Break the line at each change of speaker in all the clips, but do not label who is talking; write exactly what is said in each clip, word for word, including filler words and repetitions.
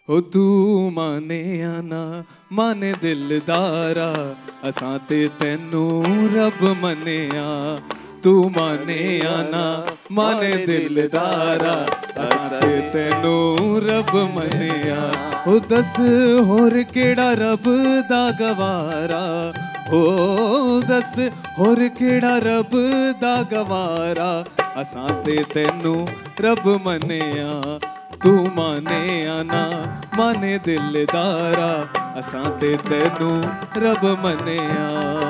हो तू माने आना माने दिलदारा असां ते तैनू रब मनिया तू माने आना माने दिलदारा असां ते तैनू रब मनिया हो दस होर केड़ा रब दा गवारा हो दस होर केड़ा रब दा गवारा असां ते तैनू रब मनिया तू माने आना माने दिलदारा असां ते तैनू रब मनिया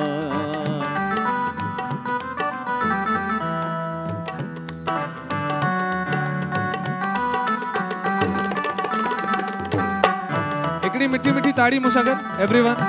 एकड़ी मिठी मिठी ताड़ी मुसागर एवरीवन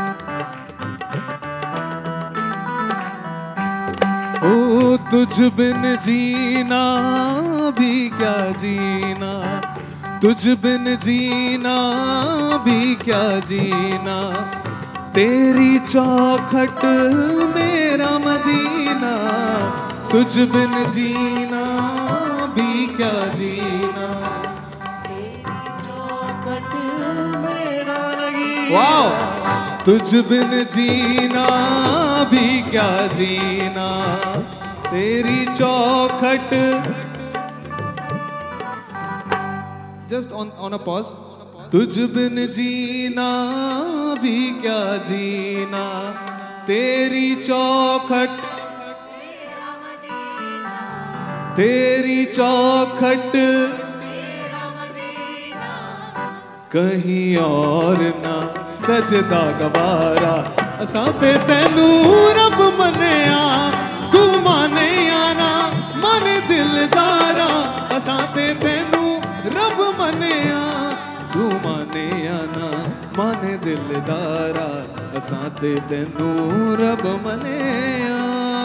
ओ तुझ बिन जीना भी क्या जीना तुझ बिन जीना भी क्या जीना तेरी चौखट मेरा मदीना तुझ बिन जीना भी क्या जीना तेरी चौखट मेरा लगीना वाओ तुझ बिन जीना भी क्या जीना तेरी चौखट Just on on a pause. तुझ बिन जीना भी क्या जीना तेरी चौखट तेरी चौखट कहीं और ना सजदा गवारा असां ते तैनू रब मनिया तू माने आना माने दिलदारा असां ते तैनू रब मनिया तू माने आना माने दिलदारा असां ते तैनू रब मनिया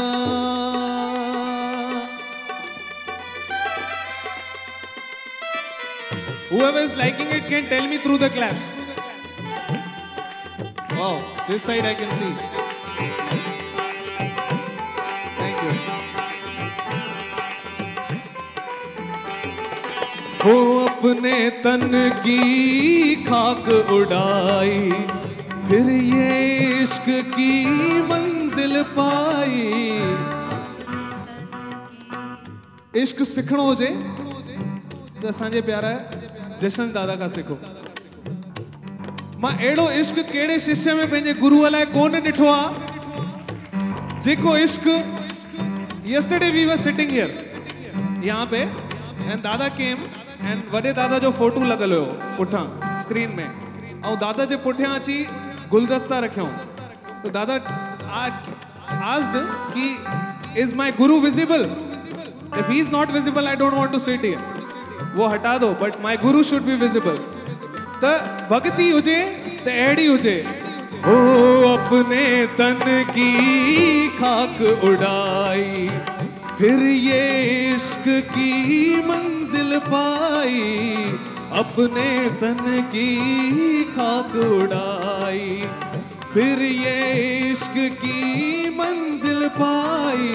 Whoever is liking it can tell me through the claps. Wow, this side I can see. Thank you. हो अपने तन की खाक उड़ाई फिर ये इश्क की मंजिल पाई इश्क सिखणो हुजे तो असांजे प्यारा जशन दादा का सिखो मां एड़ो इश्क केड़े शिष्य में पंहिंजे गुरु अलाए कोन ॾिठो आ जेको इश्क yesterday we were sitting here यहाँ पे and दादा came and वडे दादा जो फोटो लगल हो पुठा स्क्रीन में और दादा जे पुठियां अची गुलदस्ता रखियो तो दादा asked कि is my guru visible if he is not visible I don't want to sit here वो हटा दो but my guru should be visible तो भक्ति हुजे तो एड़ी हुजे ओ अपने तन की खाक उड़ाई फिर ये इश्क की मंजिल पाई अपने तन की खाक उड़ाई फिर ये इश्क की मंजिल पाई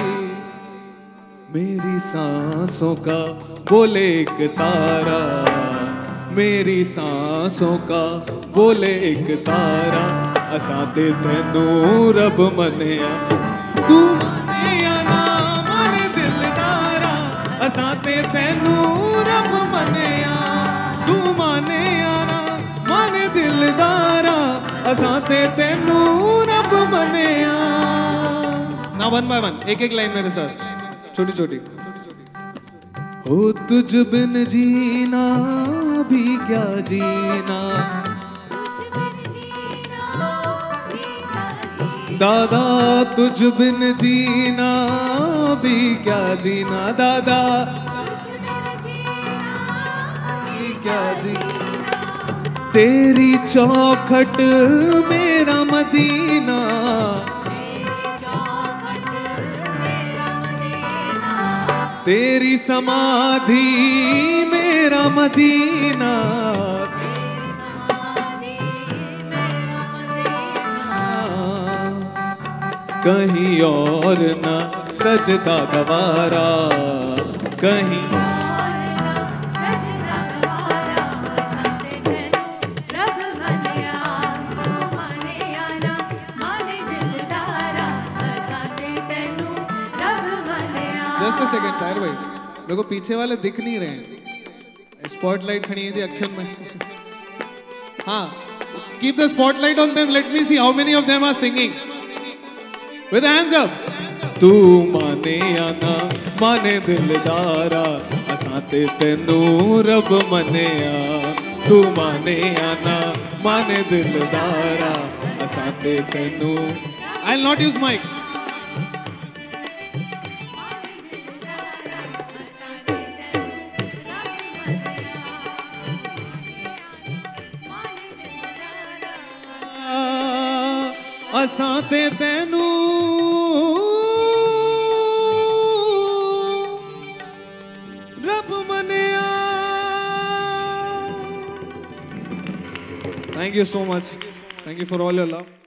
मेरी सांसों का बोले एक तारा मेरी सांसों का बोले एक तारा असां ते तैनू रब मनिया तू माने या ना माने दिलदारा असां ते तैनू रब मनिया तू माने या ना माने दिलदारा असां ते तैनू रब मनिया ना वन बाय वन एक एक लाइन मेरे साथ छोटी छोटी हो तुझ बिन जीना भी क्या जीना दादा तुझ बिन जीना भी क्या जीना दादा भी क्या जीना तेरी चौखट मेरा मदीना तेरी समाधि मेरा मदीना कहीं और ना सजदा गवारा कहीं मेरे को पीछे वाले दिख नहीं रहे हैं, स्पॉटलाइट खड़ी है थी अखियों में। हाँ, keep the spotlight on them. Let me see how many of them are singing. With the hands up. तू माने या ना माने दिलदारा, असां ते तेनू रब मनेया। तू माने या ना माने दिलदारा, असां ते तेनू। I'll not use mic. असां ते तेनू रब मनेया। Thank you so much. Thank you for all your love.